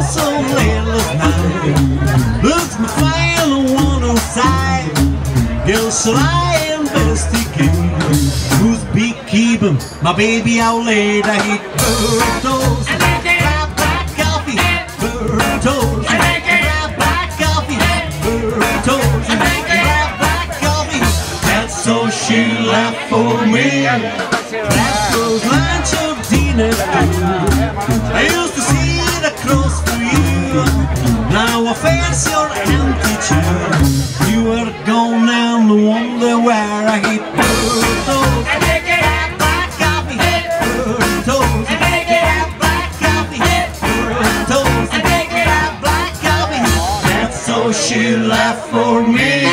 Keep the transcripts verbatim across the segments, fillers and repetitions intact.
so late last night. Looks my final one on side. Girls, shall I investigate who's beekeeping my baby out late? I eat bird toast, black, black coffee, bird toast, black, black coffee, bird toast, black, black coffee. That's so she left for me. That was lunch or dinner too. I used to sit across from you. Now I face your empty chair. You are gone and wonder where I hit bird toast. Black, black coffee, bird toast. Black, black coffee, bird toast. Black coffee. That's so she left for me.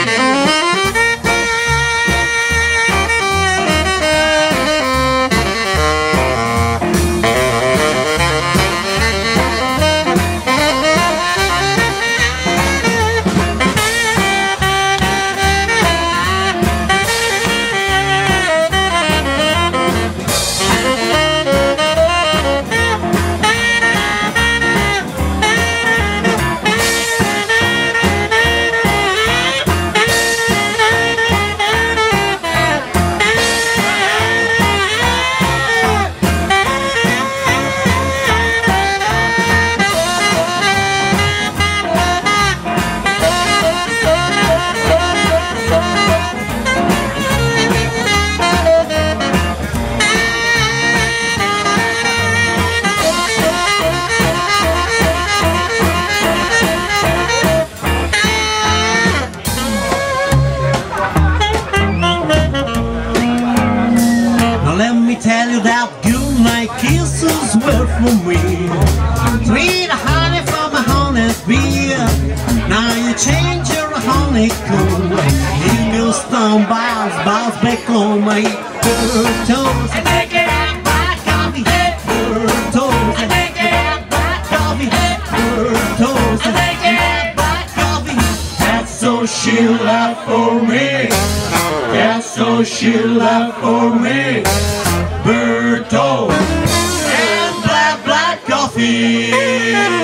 Tell you that good night kisses were for me. Sweet honey from a honest beer. Now you change your honeycomb. You go stone bounce, bounce back on my bird toast. And take it out, black coffee, bird toast. And take it out, black coffee, bird toast. And take it out, black coffee. That's so she left for me. That's so she left for me. Bird toast and black, black coffee.